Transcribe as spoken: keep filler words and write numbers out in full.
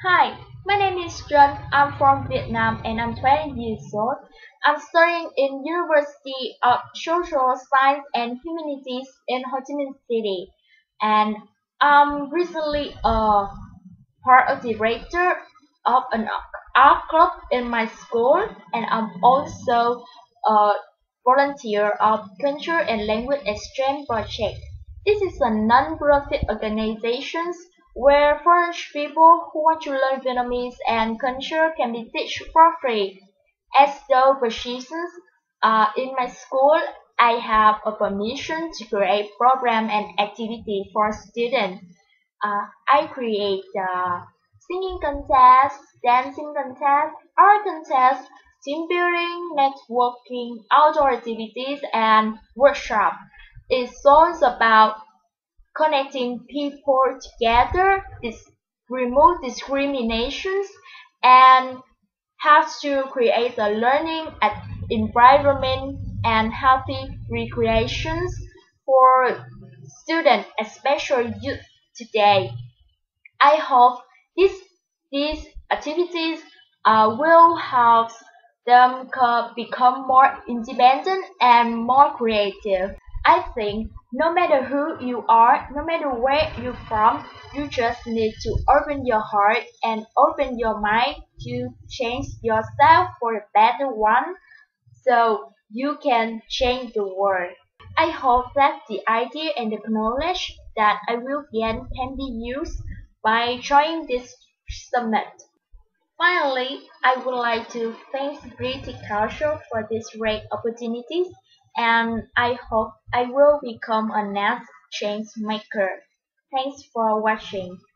Hi, my name is John. I'm from Vietnam and I'm twenty years old. I'm studying in University of Social Science and Humanities in Ho Chi Minh City. And I'm recently a part of the director of an art club in my school, and I'm also a volunteer of Culture and Language Exchange Project. This is a non-profit organization where foreign people who want to learn Vietnamese and culture can be taught for free. As though positions uh, in my school, I have a permission to create program and activity for students. Uh, I create uh, singing contest, dancing contest, art contest, team building, networking, outdoor activities, and workshop. It's all about connecting people together, dis- remove discriminations, and how to create a learning at environment and healthy recreations for students, especially youth today. I hope this, these activities uh, will help them co- become more independent and more creative. I think no matter who you are, no matter where you're from, you just need to open your heart and open your mind to change yourself for a better one so you can change the world. I hope that the idea and the knowledge that I will gain can be used by joining this summit. Finally, I would like to thank British Council for this great opportunity, and I hope I will become a next change maker. Thanks for watching.